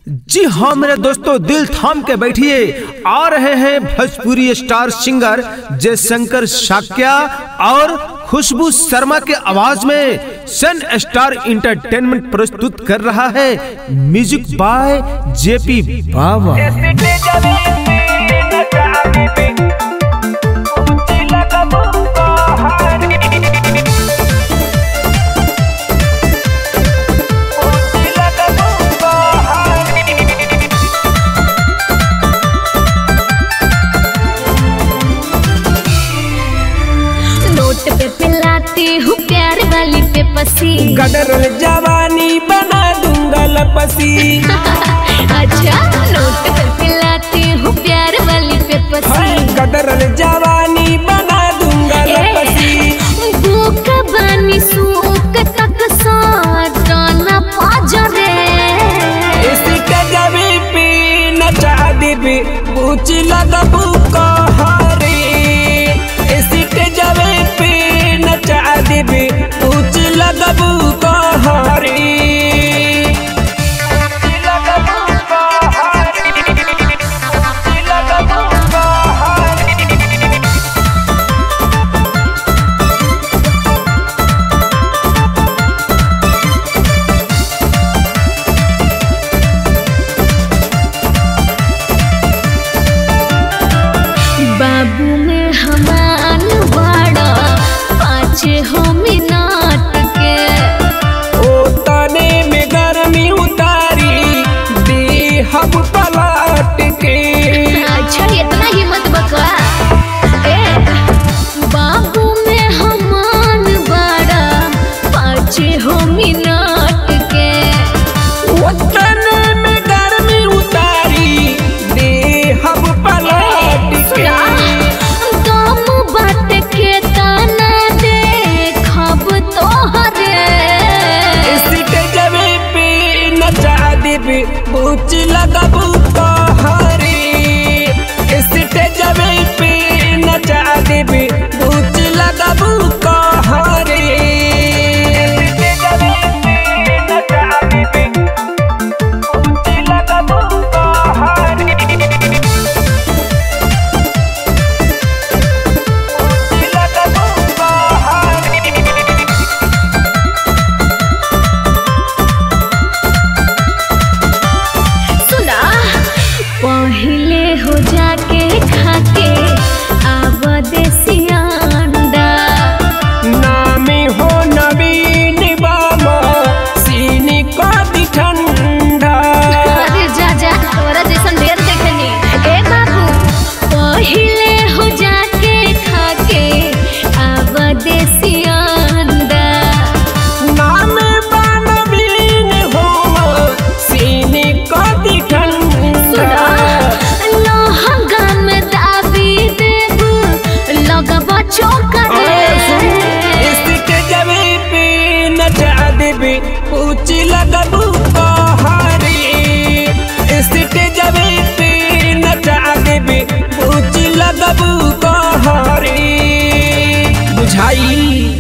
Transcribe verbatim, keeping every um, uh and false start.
जी हाँ मेरे दोस्तों, दिल थाम के बैठिए, आ रहे हैं भोजपुरी स्टार सिंगर जयशंकर शाक्या और खुशबू शर्मा के आवाज में सन स्टार इंटरटेनमेंट प्रस्तुत कर रहा है म्यूजिक बाय जेपी बाबा। पे पिलाती हूँ प्यार वाली पे पसी, गदर जवानी बना दूंगा लपसी। अच्छा नोट पे पिलाती हूँ प्यार वाली पे पसी, गदर जवानी बना दूंगा लपसी। भूख बानी सूख तक साजना पाजरे, इसी कजबी पे नचा देबे पूछ लगबू कहारे, इसी कजबी पे नचा देबे पूछ लगबू कहारे। बाबू में हमान बड़ा पाँच हो मिनट के, ओ तने में गर्मी उतारी दे हम पलट के। अच्छा इतना हिम्मत बका। ए बाबू में हमान बड़ा पाँच हो मिनट के, ओ तने में गर्मी उतारी दे हम पलट के। दम बात के ताना देखब तोहरे, इसी के जबे पे नचा देबे पूछ लगबू कहारे, इसी के जबे पे नचा देबे पूछ लगबू कहारे। इसी के जबे पे नचा देबे पूछ लगबू कहारे। सुना पहले हो जाके खाके आव देसी अंडा, नामे हो नवीन बामा सीनी को दी ठंडा। अरे जा जा तोरा जैसन ढेर देखनी। ए बाबू पहले हो जाके खाके आव देसी अंडा, नामे बानवीन हो सीनी को दी ठंडा। लहंगा में दाबी देबू लगबा चौकरे, इसी के जबे पे नचा देबे पूछ लगबू कहारे, इसी के जबे पे नचा देबे पूछ लगबू कहारे। बुझाई।